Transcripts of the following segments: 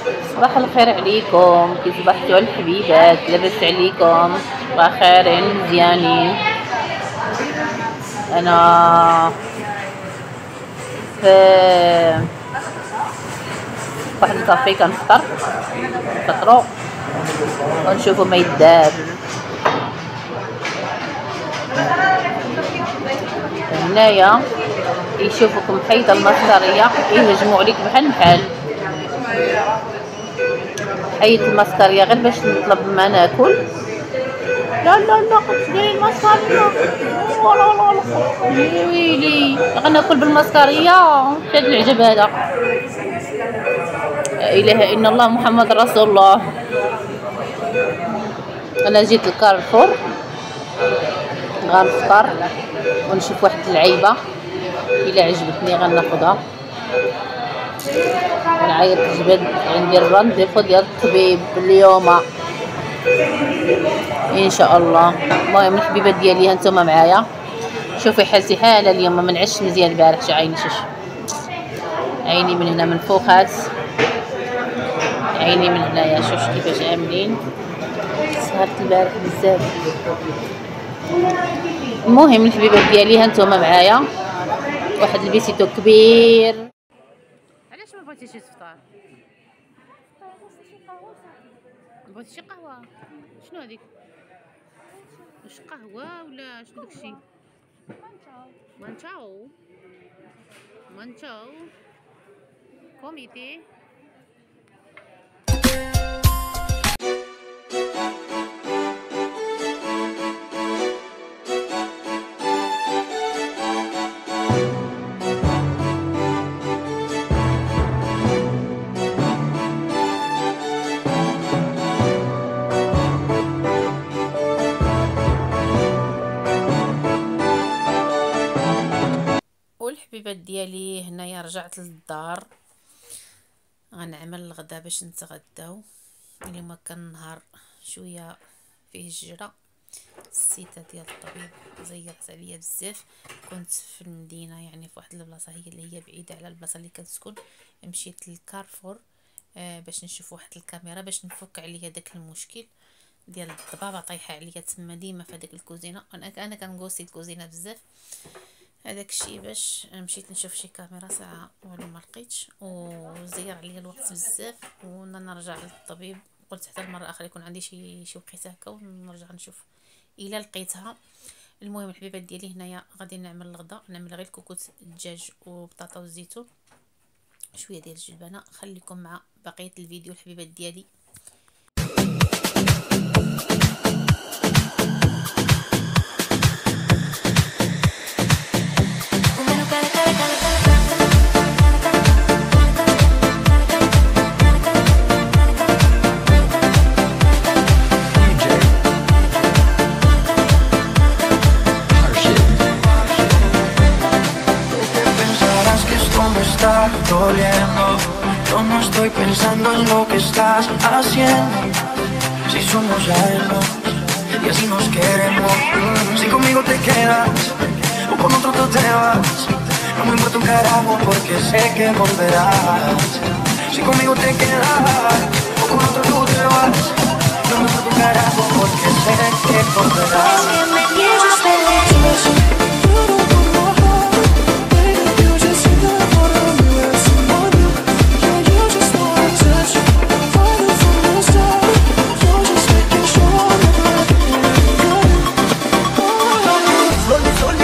صباح الخير عليكم، كي صبحتوا الحبيبات؟ لاباس عليكم؟ بخير مزيانين. انا في واحد الكافي كنفطرو ونشوفوا ما يدار. هنايا يشوفوكم حيدة المسكرية يهجموا عليك بحال حيد المسكرية غير باش نطلب ما ناكل. لا لا لا ديري المسكرية، يا ويلي غناكل بالمسكرية. شاد العجب هذا. لا اله الا الله محمد رسول الله. انا جيت لكارفور غنفطر ونشوف واحد اللعيبه الا عجبتني غناخذها ونعيط الجبل. عندي الرانديفو ديال الطبيب اليوم ان شاء الله. المهم الحبيبات ديالي هانتوما معايا، شوفي حالتي حاله اليوم، ما نعشش مزيان البارح. شي عيني شوش عيني من هنا منفوخات، عيني من هنايا شوش كيفاش عاملين. سهرت البارح بزاف. المهم الحبيبات ديالي هانتوما معايا، واحد البيسيتو كبير. علاش ما بغيتيش تفطر؟ بغيتي شي قهوه؟ شنو هذيك؟ واش قهوه ولا شنو داكشي؟ مانشاو مانشاو كوميتي. والحبيبات ديالي هنايا رجعت للدار، غنعمل الغدا باش نتغداو. اليوم كان نهار شويه فيه الجرة. السيده ديال الطبيب زيرت عليا بزاف. كنت في المدينه، يعني في واحد البلاصه هي اللي هي بعيده على البلاصه اللي كنسكن. مشيت للكارفور باش نشوف واحد الكاميرا باش نفك عليا داك المشكل ديال الضبابه طايحه عليا تما ديما في هذيك الكوزينه. انا كنغوسي الكوزينه بزاف. هذاك الشيء باش مشيت نشوف شي كاميرا ساعه والو ما لقيتش، وزير عليا الوقت بزاف. ونرجع للطبيب، قلت حتى المره اخرى يكون عندي شي وقيته هكا ونرجع نشوف الا لقيتها. المهم الحبيبات ديالي هنايا غادي نعمل الغدا. نعمل غير الكوكوت الدجاج وبطاطا والزيتون شويه ديال الجبنه. خليكم مع بقيه الفيديو الحبيبات ديالي. Doliendo, yo no estoy pensando en lo que estás haciendo. Si somos ajenos y así nos queremos. Si conmigo te quedas o con otro tú te vas, no me importa un carajo porque sé que volverás. Si conmigo te quedas o con otro tú te vas, no me importa un carajo porque sé que volverás. Es que me llevas de lejos.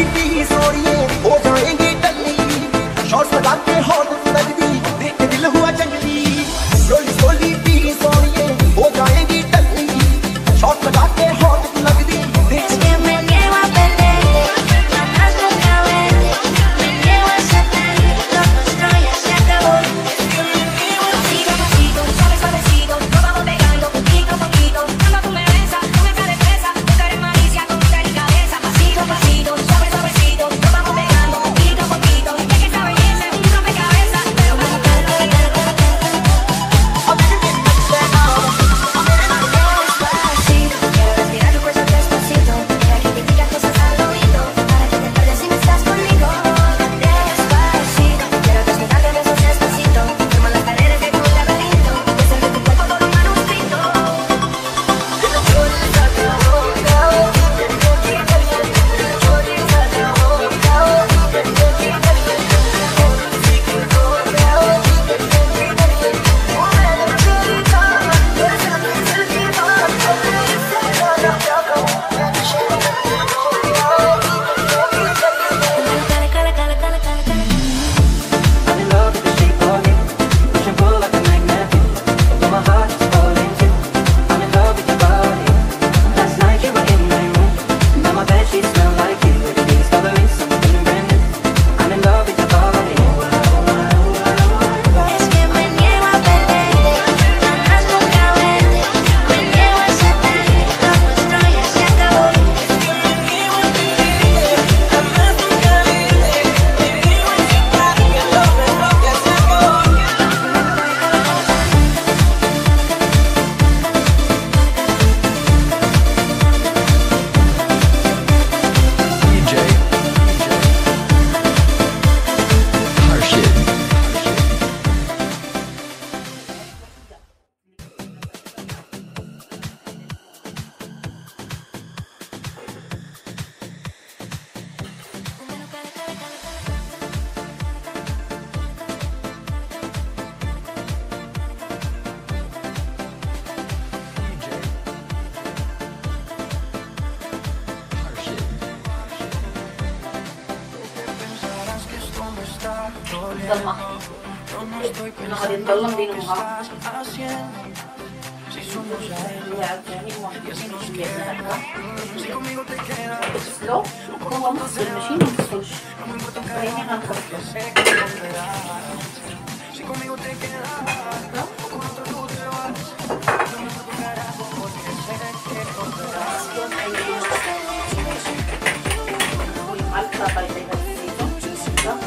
दिल हुआ الظلمة. انا غادي نظلم دينوها اللي عاوتاني مواحد ديالنا هكا نغسلو. هو مغسول ماشي مغسولش، فريني غنغسلو. مع الكرابة يطيب الزيتون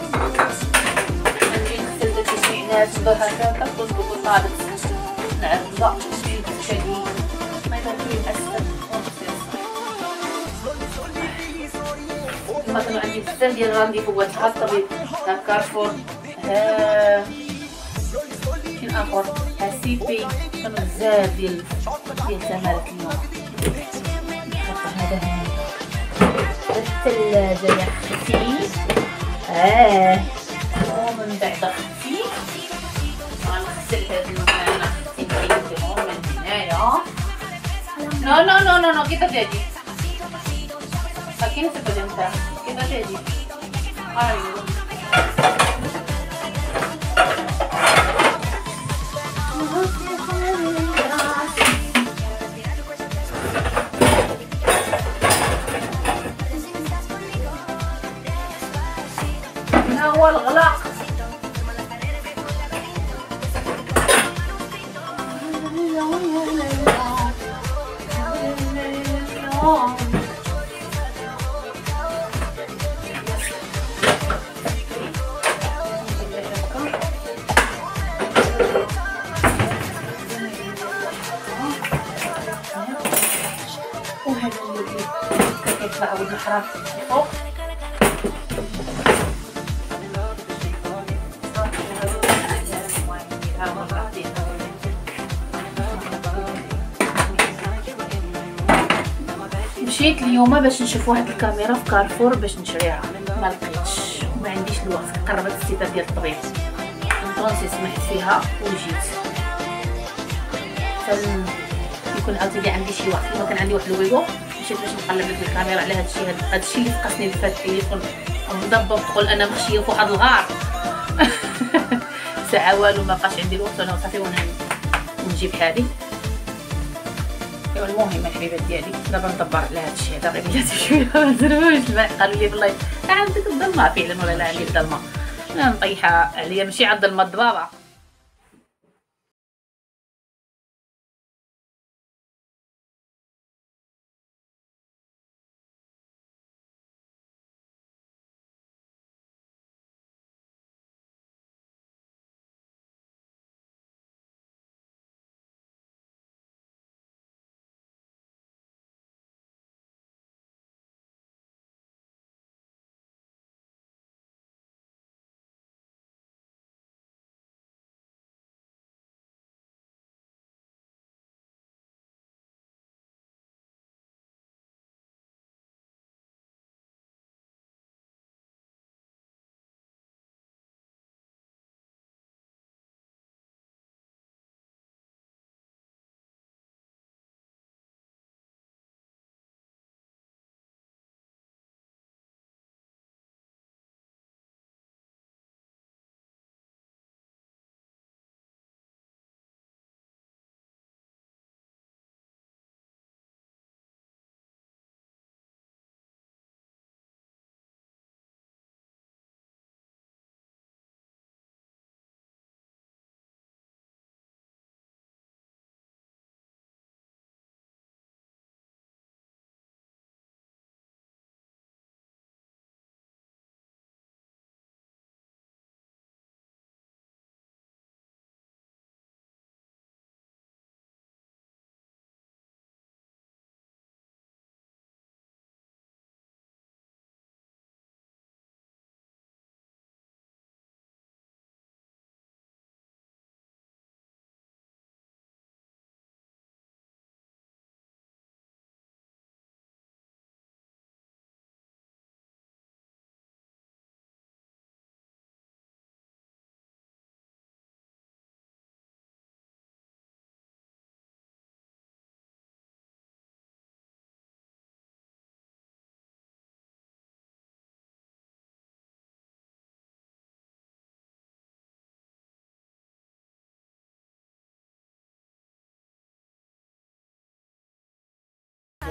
نجي نغسل داك الشعنات هكاكا ونظبطو طابت العرجة شي شديد ما يبان فيه الأسفل ونغسل. كانوا عندي بزاف ديال الرانديفوات مع الطبيب ها كارفور ها فين اخر ها سي بي. كانوا بزاف ديال التمارين اليوم. هذا هنا الثلاجة يا اختي. ومن بعد اختي غنغسل هاد الماء اختي نحيدهم من هنايا. نو نو نو نو نو كي تجي كاين تبدا نتاع كي تجي ايوا هو الغلاق. وهذا اللي كيطلع ود الحرام فوق. مشيت اليوم باش نشوف واحد الكاميرا في كارفور باش نشريها، ما لقيتش وما عنديش الوقت. قربت السيده ديال الطبيب فرونسي سمحت فيها وجيت. يكون عاوتاني عندي شي وقت ما كان عندي واحد الويغو مشيت باش نقلب في الكاميرا على هادشي اللي فقسني في التليفون مضبط. تقول انا مخشيه في واحد الغار ساعه والو ما بقاش عندي الوقت انا وصافي وانا نجيب هذه. ايوا المهم الحبيبات ديالي دابا ندبر على هادشي هذا غير بلاتي شويه ما درتوش الماء. قالوا لي بالله عندك الظلمه فعلا ولا لا عندي الظلمه نطيحها عليا ماشي عند الظلمه الضبابه.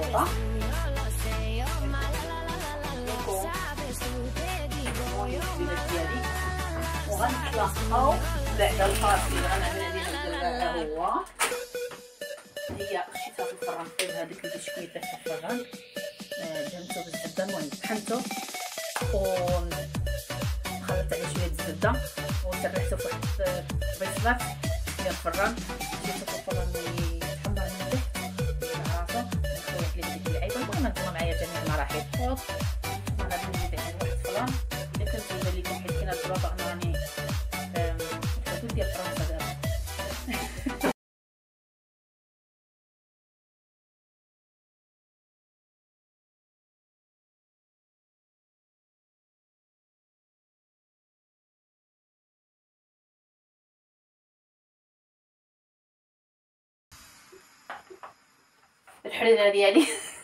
بسيطة. وغنطلقاو بعد الفاصل. غنعمل هذه الدرجة هو هي خشيتها في الفران فوق هذيك البسكويت في الفران، دهنتو بالزبدة. المهم طحنتو وخلطت عليه شوية الزبدة وسرحتو في واحد البيصلات ديال الفران. جبتو في الفران يتحمر مليح مع راسو، نخلط ليه ديك اللعيبة. المهم نتوما معايا جميع المراحل. انا غادي نزيد عليه واحد الفلان. الا كان تيبان لكم حيت كاين هاد البلاطة انا راني الحدود ديال فرنسا دابا. الحريره ديالي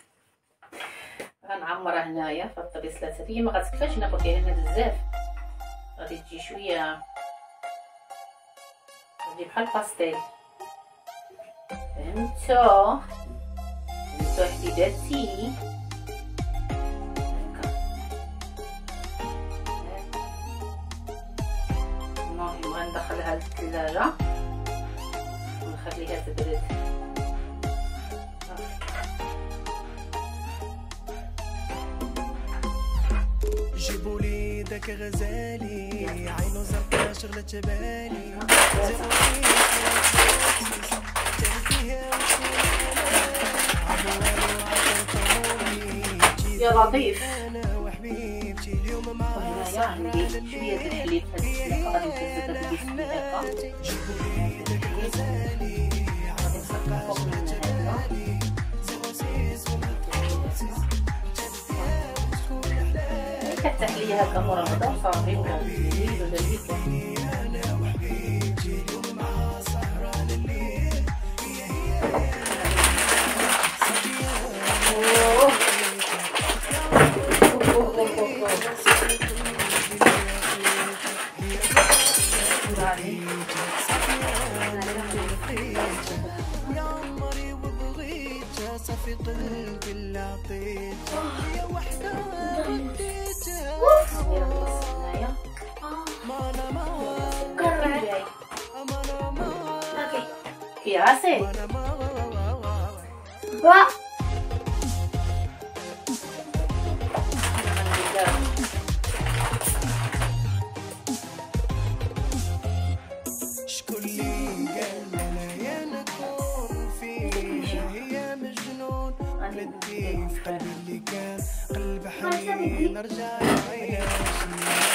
غنعمرها هنايا في الطبيصلات. هذه ما غتكفاش ناخذ فيها هنا بزاف، غادي تجي شويه غادي بحال باستيل. فهمتو حبيباتي؟ المهم غندخلها للثلاجه ونخليها تبرد. جيبوا لي داك غزالي عينو زرقا شغلة بالي يا لطيف. وهنايا عندي شوية د الحليب. هاد الشيء غادي نزيدها في البسكويت هكا. غادي نحط فوق منها هكا. كتحليه هكا مربضة وصافي ولا زيد ولا البيكا. في قلبي اللي عطيتها يا وحدة رديتها ما انا ما في راسي شكون اللي قال لنا يا نكون فيها هي مجنون ندي في قلبي اللي كان قلب حنين رجع يعيش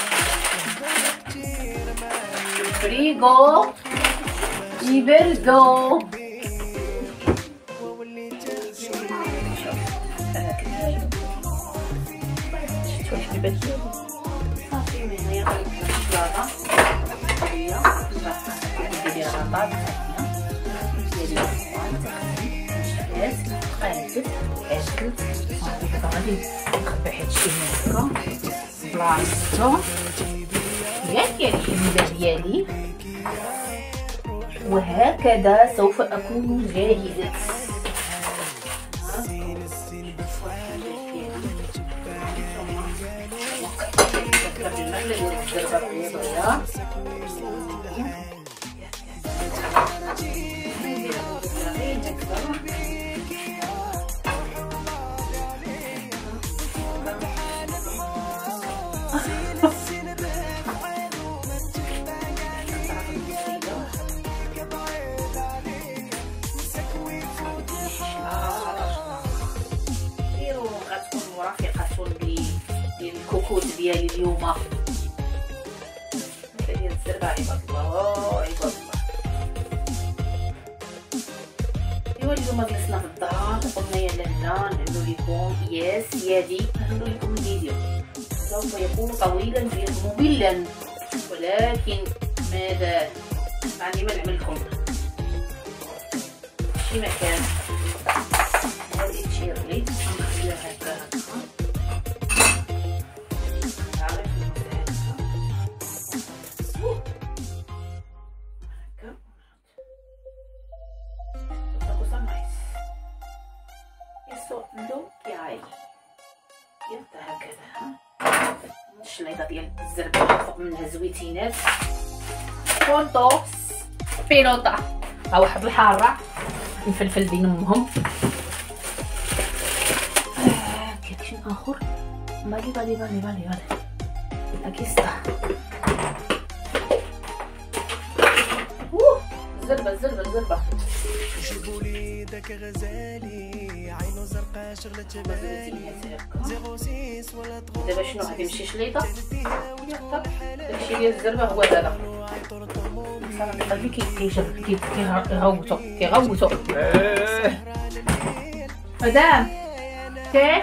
الفريغو يبردو. صافي من هنا غنحط الشوكولاته هي ندير الغطاء ديالي قادت عجلت صافي. دابا غادي نخبي هادشي هنا هكا بلاصتو ياك الحليبه ديالي، وهكذا سوف اكون جاهزة. الكوكوت ديالي اليوم ديال الزربه. عباد الله عباد الله. ايوا اليوم جلسنا في الدار قلنا يا لاله نعملوا لكم يا سيادي نعملوا لكم الفيديو. سوف يكون طويلا مملا، ولكن ماذا يعني ما نعمل لكم شي مكان. هذه تشيرلي نخليها هكا لو كيعيط يلا هكذا. الشليطه ديال الزربه فوق منها زويتينات فونطوس بيلوطا. ها واحد الحاره الفلفل ديال امهم. كاين اخر بالي اكي ستا. الزربه جيبولي داك غزالي عينو زرقاء شغلة بالي 06 ولا دابا شنو غادي نمشي شليطه. داكشي ديال الزربه هو هذا صراحه قلبي كيغوتو مدام كيف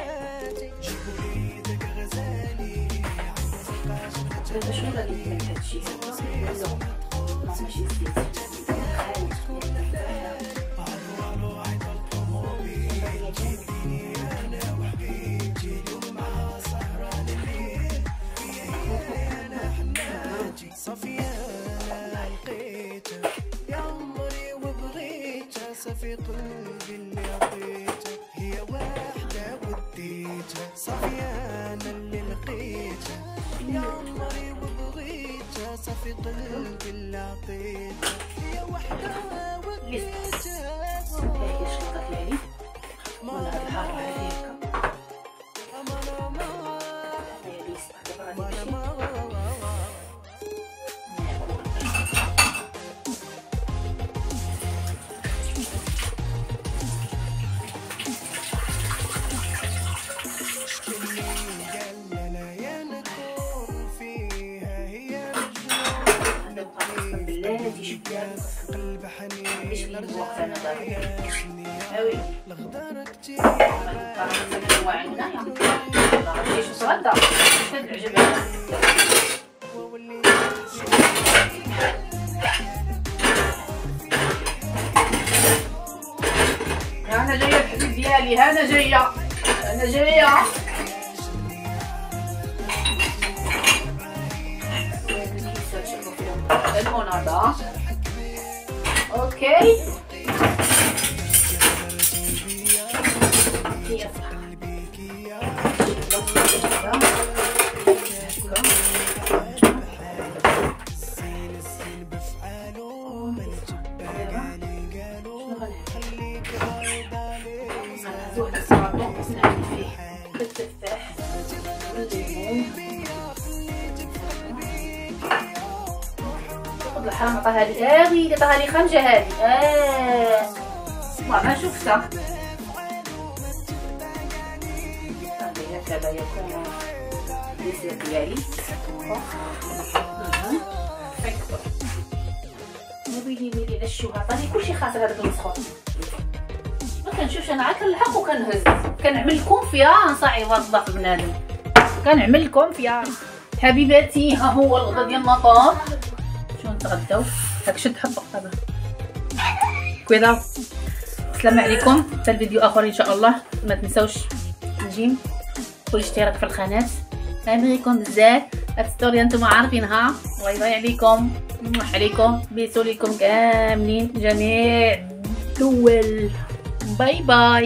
دابا شنو غادي ندير هادشي ماشي زيت صفية لقيتها يا عمري وبغيتها صافي قلبي اللي عطيتها هي واحدة وديتها صفية أنا اللي لقيتها يا عمري وبغيتها صافي قلبي اللي عطيتها هي واحدة وديتها. هي الشلطة ديالي ولا هاد الحارة هادي هي ليست دابا غادي نمشي قلب حنين الغدار كتير انا جايه الحبيب ديالي. انا جايه المناضة. اوكي التفاح الحرام عطاها لي هذه عطاها لي خنجه هذه ما شفتها. هكذا يكون الديسير ديالي. ويلي نشوها عطاني كلشي خاطر هذاك المسخوط. ما كنشوفش انا عاد كنلحق وكنهز كنعمل لكم فيها نصاعي الله في بنادم كنعمل لكم فيها حبيباتي. ها هو الغدا ديال المطار. شنو نتغداو هاك شد حبه طبعا كذا. السلام عليكم حتى الفيديو اخر ان شاء الله. ما تنساوش الجيم والاشتراك في القناه. نبغيكم بزاف. هاد ستوري انتم عارفينها. باي باي عليكم عليكم بيسو ليكم كاملين جميع الدول. باي باي.